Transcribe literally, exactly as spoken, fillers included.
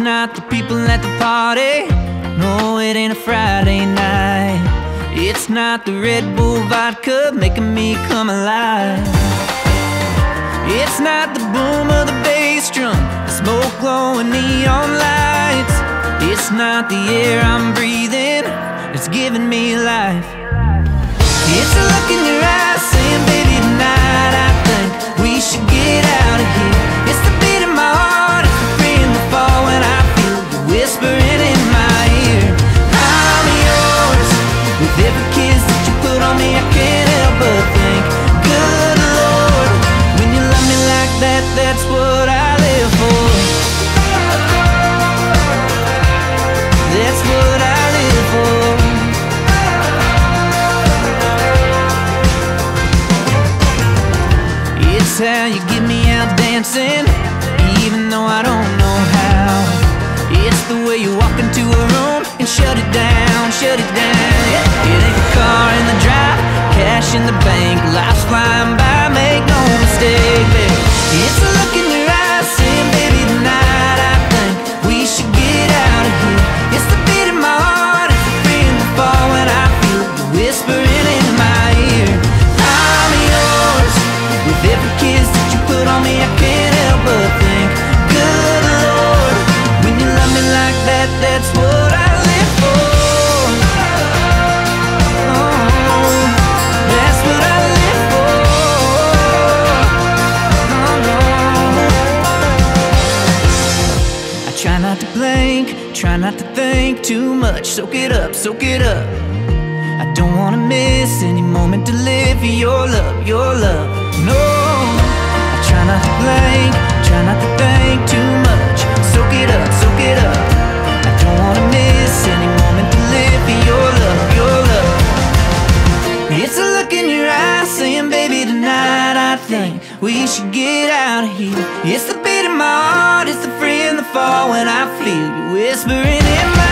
not the people at the party. No, it ain't a Friday night. It's not the Red Bull vodka making me come alive. It's not the boom of the bass drum, the smoke glowing neon lights. It's not the air I'm breathing, it's giving me life. It's a look in your eyes saying, baby, tonight I think we should get out of here. It's the beat in my heart, it's the free in the fall when I feel you whispering in my ear. I'm yours, with every kiss that you put on me I can't help but think, good Lord, when you love me like that, that's what I live for. That's what I live for. It's how you get me out dancing, even though I don't know how. It's the way you walk into a room and shut it down, shut it down. Yeah. It ain't the car in the drive, cash in the bank, life's flying by, make no mistake, baby. It's a look in your eyes saying, baby, tonight I think we should get out of here. It's the beat in my heart, it's the free in the fall when I feel you whispering in my ear. I'm yours, with every kiss that you put on me I can't help but think, good Lord, when you love me like that, that's what I live for. Oh, that's what I live for. Oh, no. I try not to blink, try not to think too much. Soak it up, soak it up. I don't wanna miss any moment to live for your love, your love. No, I try not to blink, try not to think too much. Soak it up, soak it up. I don't wanna miss any moment to live for your love, your love. It's a look in your eyes saying, baby, tonight I think we should get out of here. It's the beat in my heart, it's the free in the fall when I feel you whispering in my